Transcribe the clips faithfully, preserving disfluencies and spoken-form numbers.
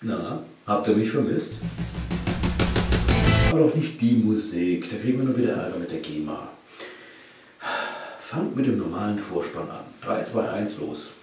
Na, habt ihr mich vermisst? Aber doch nicht die Musik, da kriegen wir nur wieder Ärger mit der GEMA. Fangt mit dem normalen Vorspann an. drei, zwei, eins, los.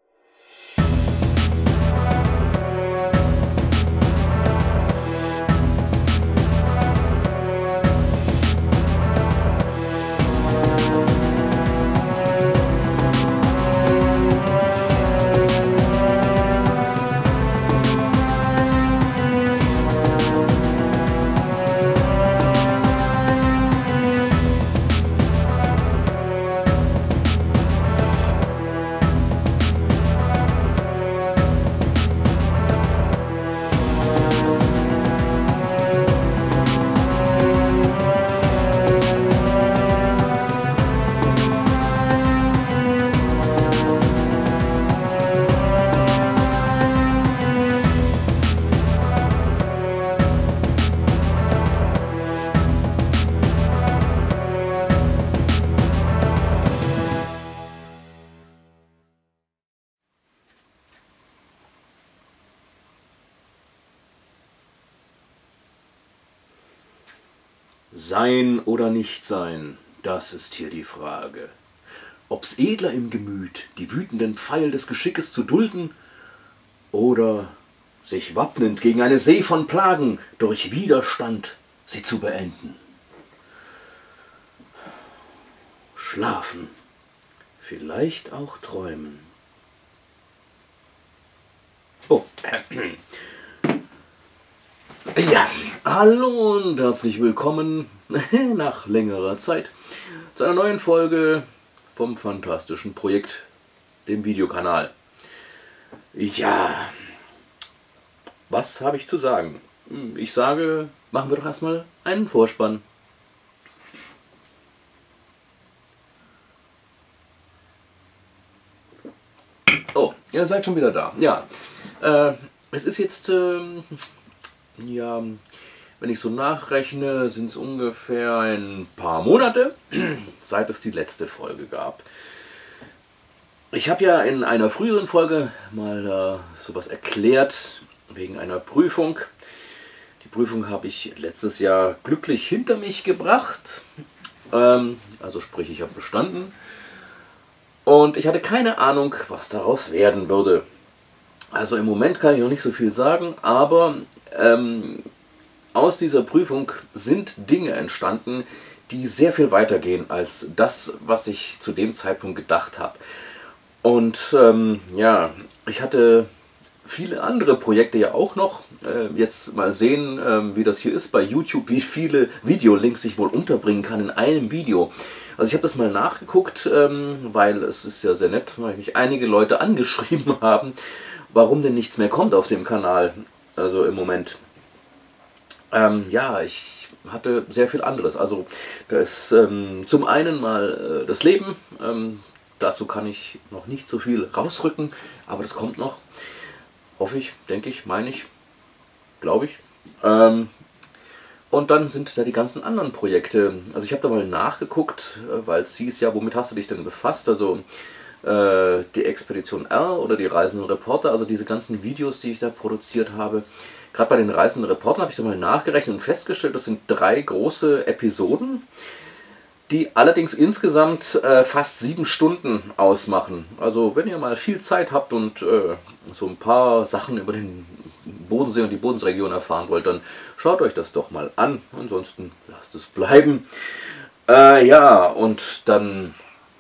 Sein oder nicht sein, das ist hier die Frage. Ob's edler im Gemüt, die wütenden Pfeil des Geschickes zu dulden, oder sich wappnend gegen eine See von Plagen durch Widerstand sie zu beenden. Schlafen, vielleicht auch träumen. Oh, ja, hallo und herzlich willkommen nach längerer Zeit zu einer neuen Folge vom fantastischen Projekt, dem Videokanal. Ja, was habe ich zu sagen? Ich sage, machen wir doch erstmal einen Vorspann. Oh, ihr seid schon wieder da. Ja, äh, es ist jetzt... Äh, Ja, wenn ich so nachrechne, sind es ungefähr ein paar Monate, seit es die letzte Folge gab. Ich habe ja in einer früheren Folge mal äh, sowas erklärt, wegen einer Prüfung. Die Prüfung habe ich letztes Jahr glücklich hinter mich gebracht. Ähm, also sprich, ich habe bestanden. Und ich hatte keine Ahnung, was daraus werden würde. Also im Moment kann ich noch nicht so viel sagen, aber... Ähm, aus dieser Prüfung sind Dinge entstanden, die sehr viel weiter gehen als das, was ich zu dem Zeitpunkt gedacht habe. Und ähm, ja, ich hatte viele andere Projekte ja auch noch. Äh, jetzt mal sehen, äh, wie das hier ist bei YouTube, wie viele Videolinks ich wohl unterbringen kann in einem Video. Also ich habe das mal nachgeguckt, ähm, weil es ist ja sehr nett, weil mich einige Leute angeschrieben haben, warum denn nichts mehr kommt auf dem Kanal. Also im Moment. Ähm, ja, ich hatte sehr viel anderes. Also da ist ähm, zum einen mal äh, das Leben. Ähm, dazu kann ich noch nicht so viel rausrücken, aber das kommt noch. Hoffe ich, denke ich, meine ich, glaube ich. Ähm, und dann sind da die ganzen anderen Projekte. Also ich habe da mal nachgeguckt, weil es hieß ja, womit hast du dich denn befasst? Also äh, die Expedition R oder die Reisenden Reporter, also diese ganzen Videos, die ich da produziert habe. Gerade bei den Reisenden Reportern habe ich da mal nachgerechnet und festgestellt, das sind drei große Episoden, die allerdings insgesamt äh, fast sieben Stunden ausmachen. Also wenn ihr mal viel Zeit habt und äh, so ein paar Sachen über den Bodensee und die Bodensregion erfahren wollt, dann schaut euch das doch mal an. Ansonsten lasst es bleiben. Äh, ja, und dann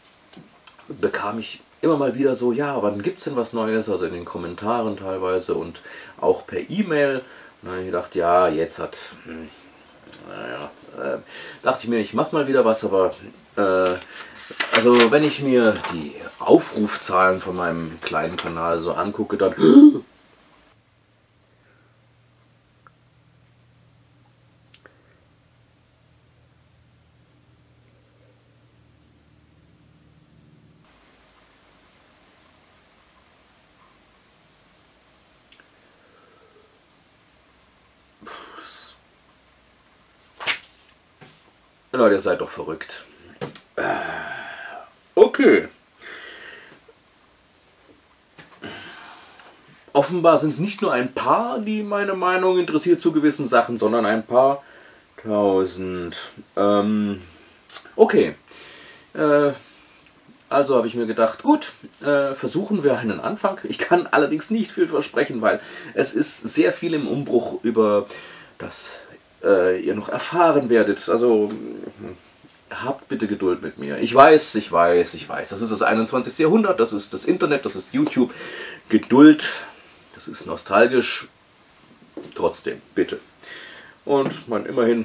bekam ich immer mal wieder so, ja, wann gibt es denn was Neues? Also in den Kommentaren teilweise und auch per E-Mail. Und dann habe ich gedacht, ja, jetzt hat, hm, naja, äh, dachte ich mir, ich mache mal wieder was, aber äh, also wenn ich mir die Aufrufzahlen von meinem kleinen Kanal so angucke, dann Leute, ihr seid doch verrückt. Okay. offenbar sind es nicht nur ein paar, die meine Meinung interessiert zu gewissen Sachen, sondern ein paar tausend. Ähm, okay. Äh, also habe ich mir gedacht, gut, äh, versuchen wir einen Anfang. Ich kann allerdings nicht viel versprechen, weil es ist sehr viel im Umbruch, über das äh, ihr noch erfahren werdet. Also habt bitte Geduld mit mir. Ich weiß, ich weiß, ich weiß. Das ist das einundzwanzigste Jahrhundert, das ist das Internet, das ist YouTube. Geduld, das ist nostalgisch. Trotzdem, bitte. Und man immerhin,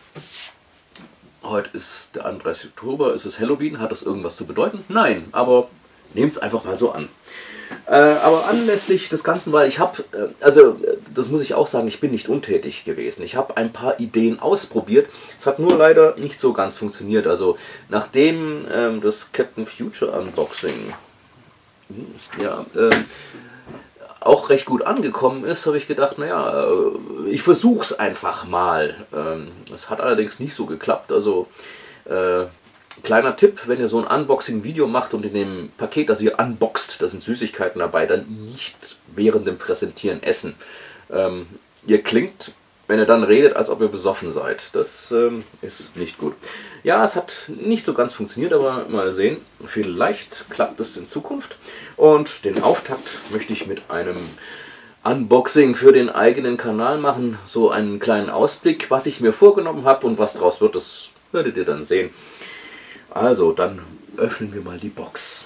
heute ist der einunddreißigste Oktober, ist es Halloween. Hat das irgendwas zu bedeuten? Nein, aber nehmt es einfach mal so an. Äh, aber anlässlich des Ganzen, weil ich habe, äh, also äh, das muss ich auch sagen, ich bin nicht untätig gewesen. Ich habe ein paar Ideen ausprobiert. Es hat nur leider nicht so ganz funktioniert. Also nachdem ähm, das Captain Future Unboxing ja, äh, auch recht gut angekommen ist, habe ich gedacht, naja, äh, ich versuche es einfach mal. Ähm, es hat allerdings nicht so geklappt. Also äh, kleiner Tipp, wenn ihr so ein Unboxing-Video macht und in dem Paket, das ihr unboxt, da sind Süßigkeiten dabei, dann nicht während dem Präsentieren essen. Ähm, ihr klingt, wenn ihr dann redet, als ob ihr besoffen seid. Das ähm, ist nicht gut. Ja, es hat nicht so ganz funktioniert, aber mal sehen. Vielleicht klappt es in Zukunft. Und den Auftakt möchte ich mit einem Unboxing für den eigenen Kanal machen. So einen kleinen Ausblick, was ich mir vorgenommen habe und was draus wird, das werdet ihr dann sehen. Also, dann öffnen wir mal die Box.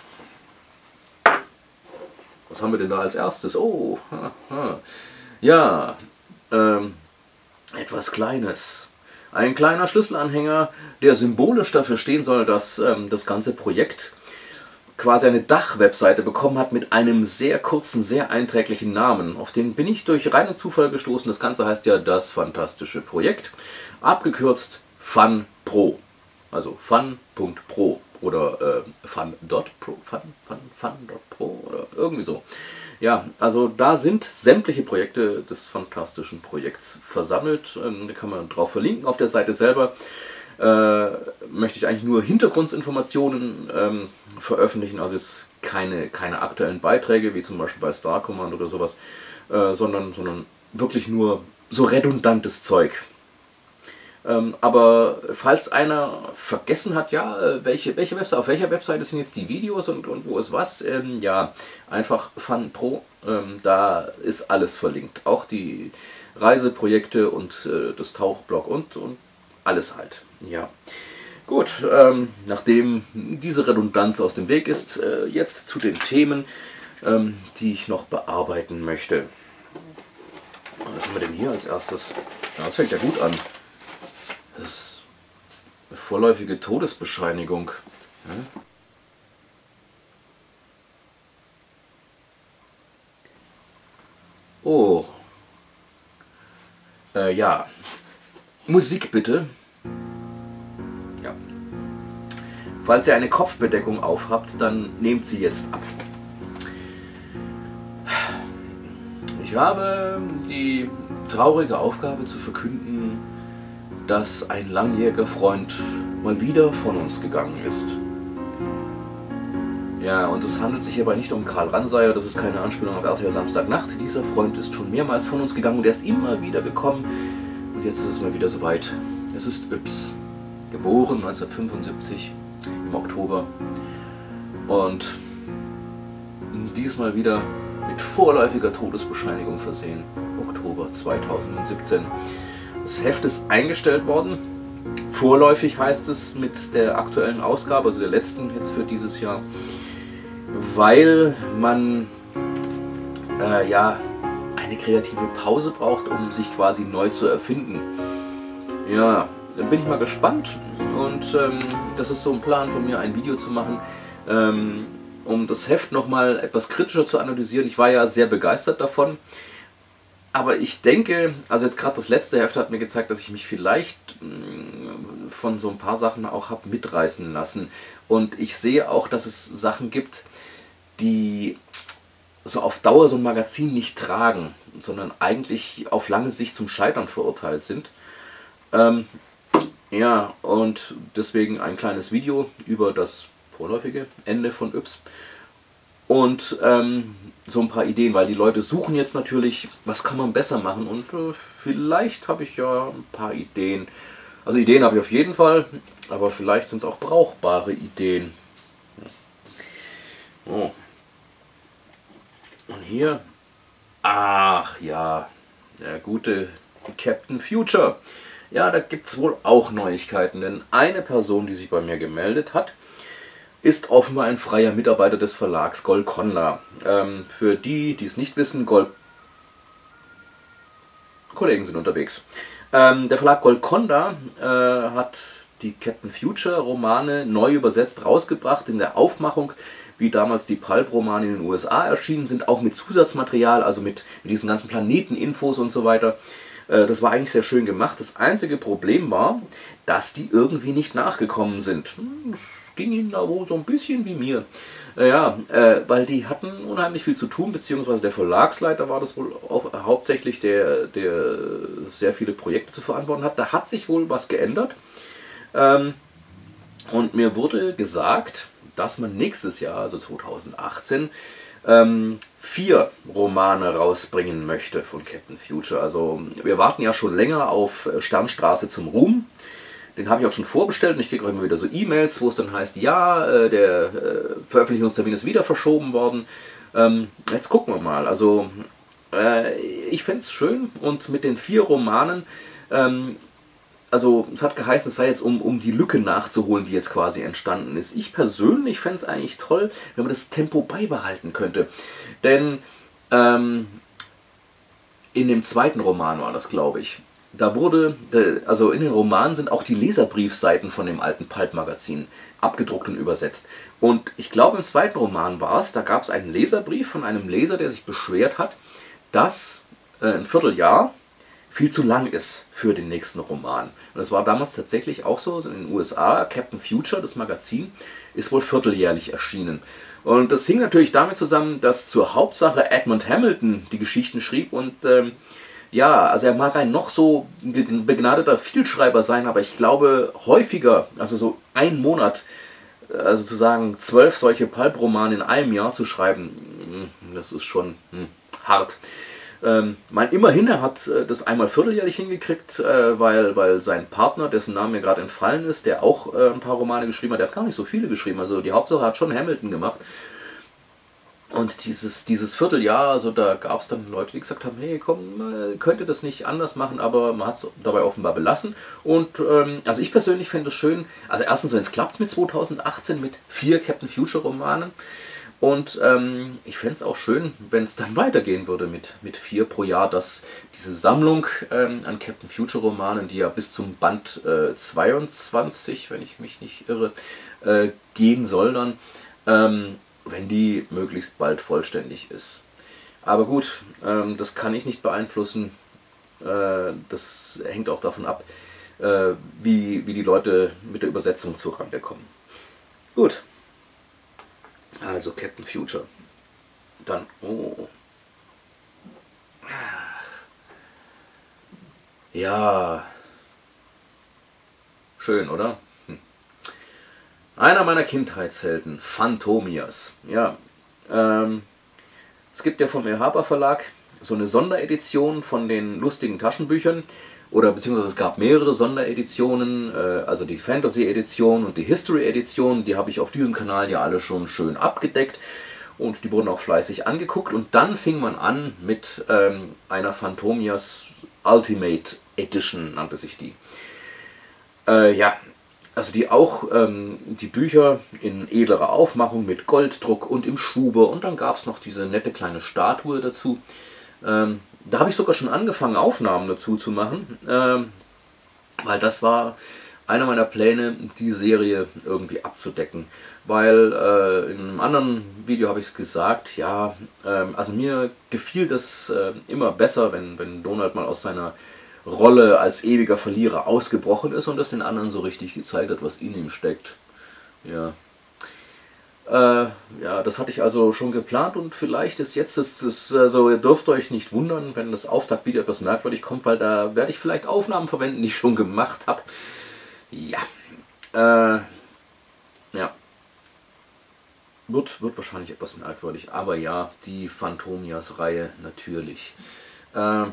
Was haben wir denn da als erstes? Oh, haha. Ja, ähm, etwas Kleines. Ein kleiner Schlüsselanhänger, der symbolisch dafür stehen soll, dass ähm, das ganze Projekt quasi eine Dachwebseite bekommen hat mit einem sehr kurzen, sehr einträglichen Namen. Auf den bin ich durch reinen Zufall gestoßen. Das Ganze heißt ja das fantastische Projekt, abgekürzt FunPro. Also fun.pro oder äh, fun.pro, fun, fun, fun.pro oder irgendwie so. Ja, also da sind sämtliche Projekte des fantastischen Projekts versammelt. Ähm, da kann man drauf verlinken auf der Seite selber. Äh, möchte ich eigentlich nur Hintergrundinformationen ähm, veröffentlichen, also jetzt keine, keine aktuellen Beiträge, wie zum Beispiel bei Star Command oder sowas, äh, sondern, sondern wirklich nur so redundantes Zeug. Ähm, aber falls einer vergessen hat, ja, welche, welche Webseite, auf welcher Webseite sind jetzt die Videos und, und wo ist was, ähm, ja, einfach FunPro, ähm, da ist alles verlinkt. Auch die Reiseprojekte und äh, das Tauchblog und, und alles halt. Ja. Gut, ähm, nachdem diese Redundanz aus dem Weg ist, äh, jetzt zu den Themen, ähm, die ich noch bearbeiten möchte. Was haben wir denn hier als erstes? Ja, das fängt ja gut an. Das ist eine vorläufige Todesbescheinigung. Ja. Oh. Äh, ja. Musik bitte. Ja. Falls ihr eine Kopfbedeckung aufhabt, dann nehmt sie jetzt ab. Ich habe die traurige Aufgabe zu verkünden, dass ein langjähriger Freund mal wieder von uns gegangen ist. Ja, und es handelt sich hierbei nicht um Karl Ranseier, das ist keine Anspielung auf R T L Samstagnacht. Dieser Freund ist schon mehrmals von uns gegangen und er ist immer wieder gekommen. Und jetzt ist es mal wieder soweit. Es ist Yps, geboren neunzehnhundertfünfundsiebzig im Oktober. Und diesmal wieder mit vorläufiger Todesbescheinigung versehen, Oktober zweitausendsiebzehn. Das Heft ist eingestellt worden. Vorläufig heißt es mit der aktuellen Ausgabe, also der letzten jetzt für dieses Jahr, weil man äh, ja eine kreative Pause braucht, um sich quasi neu zu erfinden. Ja, dann bin ich mal gespannt und ähm, das ist so ein Plan von mir, ein Video zu machen, ähm, um das Heft nochmal etwas kritischer zu analysieren. Ich war ja sehr begeistert davon. Aber ich denke, also jetzt gerade das letzte Heft hat mir gezeigt, dass ich mich vielleicht mh, von so ein paar Sachen auch habe mitreißen lassen. Und ich sehe auch, dass es Sachen gibt, die so auf Dauer so ein Magazin nicht tragen, sondern eigentlich auf lange Sicht zum Scheitern verurteilt sind. Ähm, ja, und deswegen ein kleines Video über das vorläufige Ende von Yps. und ähm, so ein paar Ideen, weil die Leute suchen jetzt natürlich, was kann man besser machen, und äh, vielleicht habe ich ja ein paar Ideen. Also Ideen habe ich auf jeden Fall, aber vielleicht sind es auch brauchbare Ideen. Oh. Und hier, ach ja, der gute Captain Future. Ja, da gibt es wohl auch Neuigkeiten, denn eine Person, die sich bei mir gemeldet hat, ist offenbar ein freier Mitarbeiter des Verlags Golconda. Ähm, für die, die es nicht wissen, Gol Kollegen sind unterwegs. Ähm, der Verlag Golconda äh, hat die Captain Future Romane neu übersetzt rausgebracht in der Aufmachung, wie damals die Pulp-Romane in den U S A erschienen sind, auch mit Zusatzmaterial, also mit, mit diesen ganzen Planeteninfos und so weiter. Äh, das war eigentlich sehr schön gemacht. Das einzige Problem war, dass die irgendwie nicht nachgekommen sind. Das ging ihnen da wohl so ein bisschen wie mir. Äh, ja, äh, weil die hatten unheimlich viel zu tun, beziehungsweise der Verlagsleiter war das wohl auch hauptsächlich, der, der sehr viele Projekte zu verantworten hat. Da hat sich wohl was geändert. Ähm, und mir wurde gesagt, dass man nächstes Jahr, also zweitausendachtzehn, ähm, vier Romane rausbringen möchte von Captain Future. Also wir warten ja schon länger auf Sternstraße zum Ruhm. Den habe ich auch schon vorbestellt und ich kriege auch immer wieder so E-Mails, wo es dann heißt, ja, äh, der äh, Veröffentlichungstermin ist wieder verschoben worden. Ähm, jetzt gucken wir mal. Also äh, ich fände es schön, und mit den vier Romanen, ähm, also es hat geheißen, es sei jetzt um, um die Lücke nachzuholen, die jetzt quasi entstanden ist. Ich persönlich fände es eigentlich toll, wenn man das Tempo beibehalten könnte. Denn ähm, in dem zweiten Roman war das, glaube ich, da wurde, also in den Romanen sind auch die Leserbriefseiten von dem alten Pulp-Magazin abgedruckt und übersetzt. Und ich glaube, im zweiten Roman war es, da gab es einen Leserbrief von einem Leser, der sich beschwert hat, dass äh, ein Vierteljahr viel zu lang ist für den nächsten Roman. Und das war damals tatsächlich auch so, in den U S A, Captain Future, das Magazin, ist wohl vierteljährlich erschienen. Und das hing natürlich damit zusammen, dass zur Hauptsache Edmund Hamilton die Geschichten schrieb, und ähm, ja, also er mag ein noch so begnadeter Vielschreiber sein, aber ich glaube häufiger, also so ein Monat, also zu sagen, zwölf solche Pulp-Romane in einem Jahr zu schreiben, das ist schon hm, hart. Ähm, mein, immerhin, er hat äh, das einmal vierteljährlich hingekriegt, äh, weil, weil sein Partner, dessen Name mir gerade entfallen ist, der auch äh, ein paar Romane geschrieben hat, der hat gar nicht so viele geschrieben, also die Hauptsache hat schon Hamilton gemacht. Und dieses, dieses Vierteljahr, also da gab es dann Leute, die gesagt haben, hey komm, äh, könnte das nicht anders machen, aber man hat es dabei offenbar belassen. Und ähm, also ich persönlich fände es schön, also erstens, wenn es klappt mit zweitausendachtzehn, mit vier Captain Future Romanen. Und ähm, ich fände es auch schön, wenn es dann weitergehen würde mit, mit vier pro Jahr, dass diese Sammlung ähm, an Captain Future Romanen, die ja bis zum Band äh, zweiundzwanzig, wenn ich mich nicht irre, äh, gehen soll dann, ähm, wenn die möglichst bald vollständig ist. Aber gut, ähm, das kann ich nicht beeinflussen. Äh, das hängt auch davon ab, äh, wie, wie die Leute mit der Übersetzung zurande kommen. Gut. Also Captain Future. Dann, oh. Ja. Schön, oder? Hm. Einer meiner Kindheitshelden, Phantomias. Ja, ähm, es gibt ja vom Ehapa Verlag so eine Sonderedition von den lustigen Taschenbüchern. Oder beziehungsweise es gab mehrere Sondereditionen, äh, also die Fantasy-Edition und die History-Edition, die habe ich auf diesem Kanal ja alle schon schön abgedeckt und die wurden auch fleißig angeguckt. Und dann fing man an mit ähm, einer Phantomias Ultimate Edition, nannte sich die. Äh, ja, also die auch ähm, die Bücher in edlerer Aufmachung mit Golddruck und im Schube, und dann gab es noch diese nette kleine Statue dazu. Ähm, Da habe ich sogar schon angefangen, Aufnahmen dazu zu machen, ähm, weil das war einer meiner Pläne, die Serie irgendwie abzudecken. Weil äh, in einem anderen Video habe ich es gesagt, ja, ähm, also mir gefiel das äh, immer besser, wenn, wenn Donald mal aus seiner Rolle als ewiger Verlierer ausgebrochen ist und das den anderen so richtig gezeigt hat, was in ihm steckt. Ja. Äh, ja, das hatte ich also schon geplant, und vielleicht ist jetzt, das, das, also ihr dürft euch nicht wundern, wenn das Auftaktvideo etwas merkwürdig kommt, weil da werde ich vielleicht Aufnahmen verwenden, die ich schon gemacht habe. Ja, äh, ja. wird, wird wahrscheinlich etwas merkwürdig, aber ja, die Phantomias-Reihe natürlich. Ähm,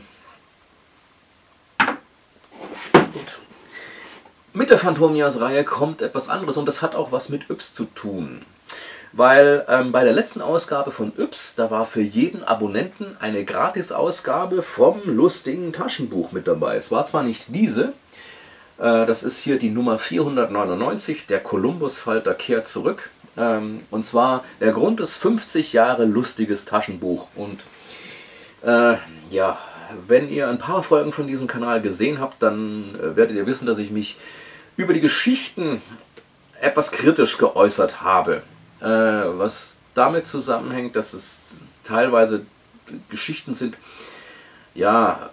gut. Mit der Phantomias-Reihe kommt etwas anderes und das hat auch was mit Yps zu tun. Weil ähm, bei der letzten Ausgabe von Yps, da war für jeden Abonnenten eine Gratisausgabe vom lustigen Taschenbuch mit dabei. Es war zwar nicht diese, äh, das ist hier die Nummer vierhundertneunundneunzig, der Kolumbus-Falter kehrt zurück. Ähm, und zwar der Grund ist fünfzig Jahre lustiges Taschenbuch. Und äh, ja, wenn ihr ein paar Folgen von diesem Kanal gesehen habt, dann äh, werdet ihr wissen, dass ich mich über die Geschichten etwas kritisch geäußert habe. Äh, was damit zusammenhängt, dass es teilweise Geschichten sind, ja,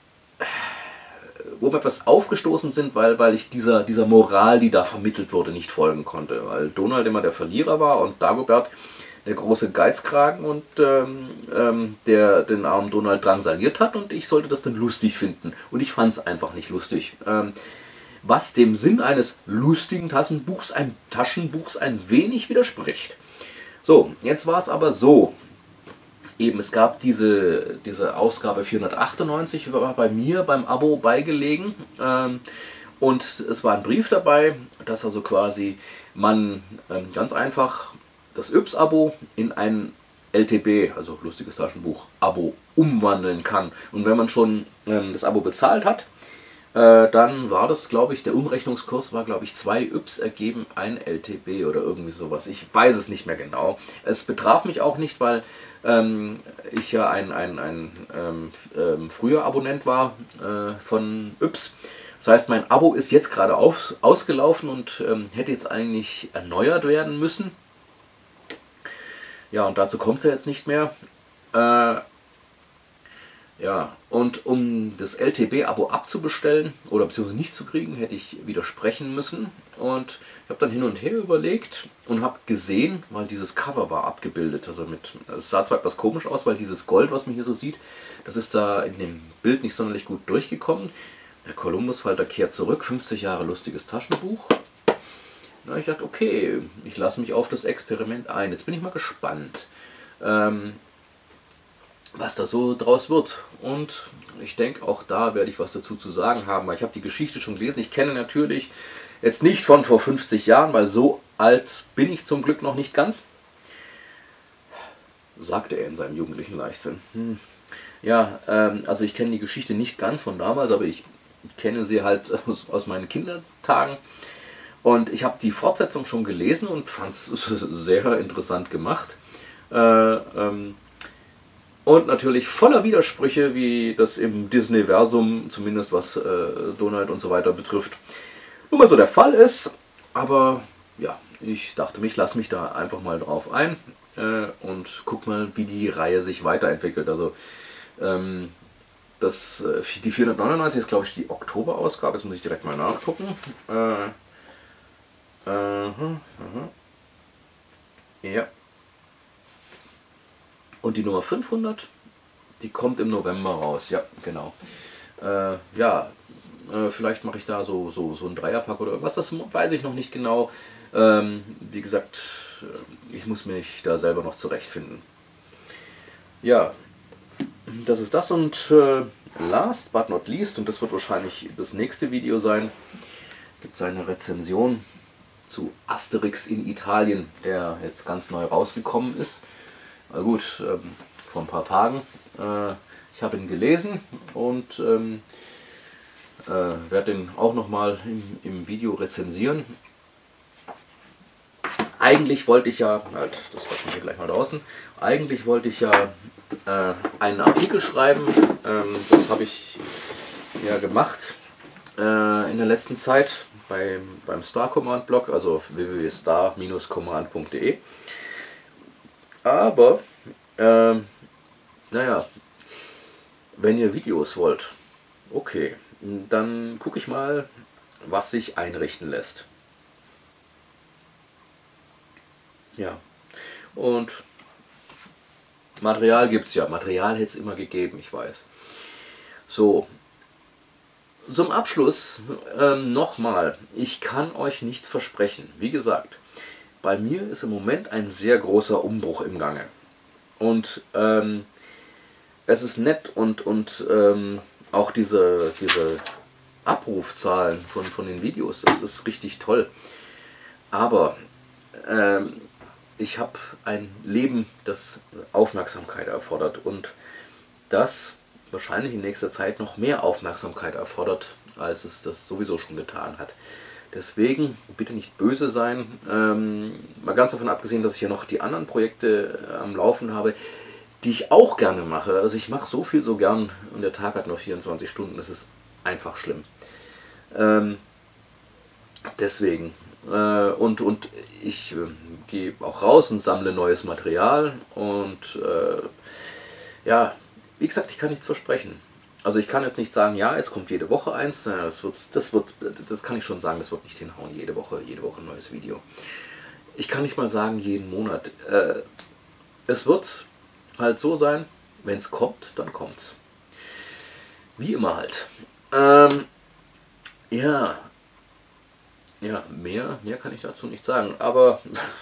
wo mir etwas aufgestoßen sind, weil, weil ich dieser, dieser Moral, die da vermittelt wurde, nicht folgen konnte. Weil Donald immer der Verlierer war und Dagobert der große Geizkragen und ähm, ähm, der den armen Donald drangsaliert hat und ich sollte das dann lustig finden. Und ich fand es einfach nicht lustig. Ähm, was dem Sinn eines lustigen Taschenbuchs ein, Taschenbuchs ein wenig widerspricht. So, jetzt war es aber so, eben es gab diese, diese Ausgabe vierhundertachtundneunzig, war bei mir beim Abo beigelegen ähm, und es war ein Brief dabei, dass also quasi man ähm, ganz einfach das Yps-Abo in ein L T B, also lustiges Taschenbuch-Abo, umwandeln kann. Und wenn man schon ähm, das Abo bezahlt hat, Äh, dann war das, glaube ich, der Umrechnungskurs war, glaube ich, zwei Yps ergeben, ein L T B oder irgendwie sowas. Ich weiß es nicht mehr genau. Es betraf mich auch nicht, weil ähm, ich ja ein, ein, ein ähm, ähm, früher Abonnent war äh, von Yps. Das heißt, mein Abo ist jetzt gerade auf, ausgelaufen und ähm, hätte jetzt eigentlich erneuert werden müssen. Ja, und dazu kommt es ja jetzt nicht mehr. Äh, Ja, und um das L T B-Abo abzubestellen oder beziehungsweise nicht zu kriegen, hätte ich widersprechen müssen. Und ich habe dann hin und her überlegt und habe gesehen, weil dieses Cover war abgebildet. Also mit, es sah zwar etwas komisch aus, weil dieses Gold, was man hier so sieht, das ist da in dem Bild nicht sonderlich gut durchgekommen. Der Kolumbus-Falter kehrt zurück, fünfzig Jahre lustiges Taschenbuch. Na, ich dachte, okay, ich lasse mich auf das Experiment ein. Jetzt bin ich mal gespannt. Ähm, was da so draus wird. Und ich denke, auch da werde ich was dazu zu sagen haben, weil ich habe die Geschichte schon gelesen. Ich kenne natürlich jetzt nicht von vor fünfzig Jahren, weil so alt bin ich zum Glück noch nicht ganz, sagte er in seinem jugendlichen Leichtsinn. Hm. Ja, ähm, also ich kenne die Geschichte nicht ganz von damals, aber ich kenne sie halt aus, aus meinen Kindertagen. Und ich habe die Fortsetzung schon gelesen und fand es sehr interessant gemacht. Äh, ähm, Und natürlich voller Widersprüche, wie das im Disney-Versum, zumindest was äh, Donald und so weiter betrifft, nun mal so der Fall ist. Aber ja, ich dachte, ich lasse mich da einfach mal drauf ein äh, und guck mal, wie die Reihe sich weiterentwickelt. Also ähm, das, die vierhundertneunundneunzig ist, glaube ich, die Oktoberausgabe. Jetzt muss ich direkt mal nachgucken. Äh, äh, uh, uh, ja. Und die Nummer fünfhundert, die kommt im November raus. Ja, genau. Äh, ja, äh, vielleicht mache ich da so, so, so ein Dreierpack oder irgendwas. Das weiß ich noch nicht genau. Ähm, wie gesagt, ich muss mich da selber noch zurechtfinden. Ja, das ist das. Und äh, last but not least, und das wird wahrscheinlich das nächste Video sein, gibt es eine Rezension zu Asterix in Italien, der jetzt ganz neu rausgekommen ist. Na gut, ähm, vor ein paar Tagen. Äh, ich habe ihn gelesen und ähm, äh, werde ihn auch nochmal im, im Video rezensieren. Eigentlich wollte ich ja, halt, das lassen wir hier gleich mal draußen, eigentlich wollte ich ja äh, einen Artikel schreiben. Ähm, das habe ich ja gemacht äh, in der letzten Zeit beim, beim Star Command Blog, also w w w punkt star Bindestrich command punkt de. Aber, ähm, naja, wenn ihr Videos wollt, okay, dann gucke ich mal, was sich einrichten lässt. Ja, und Material gibt es ja. Material hätte es immer gegeben, ich weiß. So, zum Abschluss ähm, nochmal, ich kann euch nichts versprechen. Wie gesagt, bei mir ist im Moment ein sehr großer Umbruch im Gange. Und ähm, es ist nett und, und ähm, auch diese, diese Abrufzahlen von, von den Videos, das ist richtig toll. Aber ähm, ich habe ein Leben, das Aufmerksamkeit erfordert und das wahrscheinlich in nächster Zeit noch mehr Aufmerksamkeit erfordert, als es das sowieso schon getan hat. Deswegen bitte nicht böse sein. Ähm, mal ganz davon abgesehen, dass ich ja noch die anderen Projekte äh, am Laufen habe, die ich auch gerne mache. Also ich mache so viel so gern und der Tag hat nur vierundzwanzig Stunden. Das ist einfach schlimm. Ähm, deswegen. Äh, und, und ich äh, gehe auch raus und sammle neues Material. Und äh, ja, wie gesagt, ich kann nichts versprechen. Also ich kann jetzt nicht sagen, ja, es kommt jede Woche eins, das, wird, das, wird, das kann ich schon sagen, das wird nicht hinhauen, jede Woche, jede Woche ein neues Video. Ich kann nicht mal sagen, jeden Monat. Äh, es wird halt so sein, wenn es kommt, dann kommt's. Wie immer halt. Ähm, ja, ja, mehr, mehr kann ich dazu nicht sagen, aber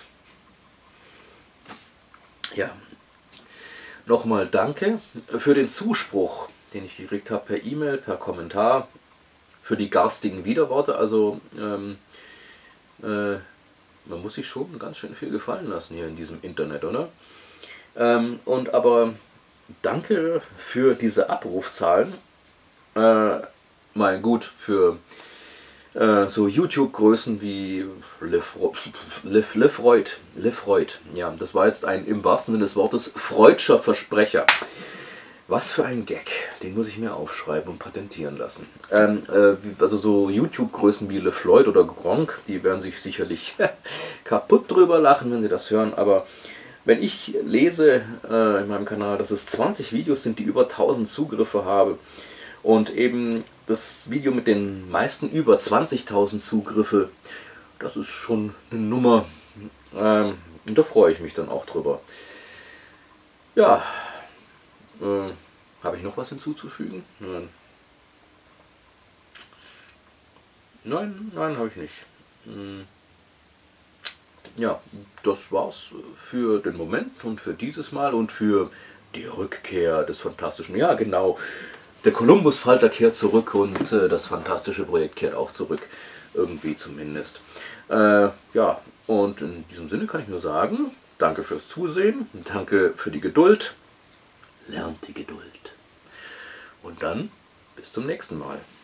ja, nochmal danke für den Zuspruch, den ich gekriegt habe per E-Mail, per Kommentar, für die garstigen Widerworte. Also ähm, äh, man muss sich schon ganz schön viel gefallen lassen hier in diesem Internet, oder? Ähm, und aber danke für diese Abrufzahlen. Äh, mein gut, für äh, so YouTube-Größen wie Lefreud, Lefreud, ja, das war jetzt ein im wahrsten Sinne des Wortes freudscher Versprecher. Was für ein Gag, den muss ich mir aufschreiben und patentieren lassen. Ähm, äh, also so YouTube-Größen wie LeFloid oder Gronk, die werden sich sicherlich kaputt drüber lachen, wenn sie das hören. Aber wenn ich lese äh, in meinem Kanal, dass es zwanzig Videos sind, die über tausend Zugriffe haben und eben das Video mit den meisten über zwanzigtausend Zugriffe, das ist schon eine Nummer. Ähm, und da freue ich mich dann auch drüber. Ja. Äh, habe ich noch was hinzuzufügen? Nein. Nein, nein, habe ich nicht. Hm. Ja, das war's für den Moment und für dieses Mal und für die Rückkehr des Fantastischen. Ja, genau. Der Columbus-Falter kehrt zurück und äh, das fantastische Projekt kehrt auch zurück. Irgendwie zumindest. Äh, ja, und in diesem Sinne kann ich nur sagen, danke fürs Zusehen, danke für die Geduld. Lernt die Geduld. Und dann bis zum nächsten Mal.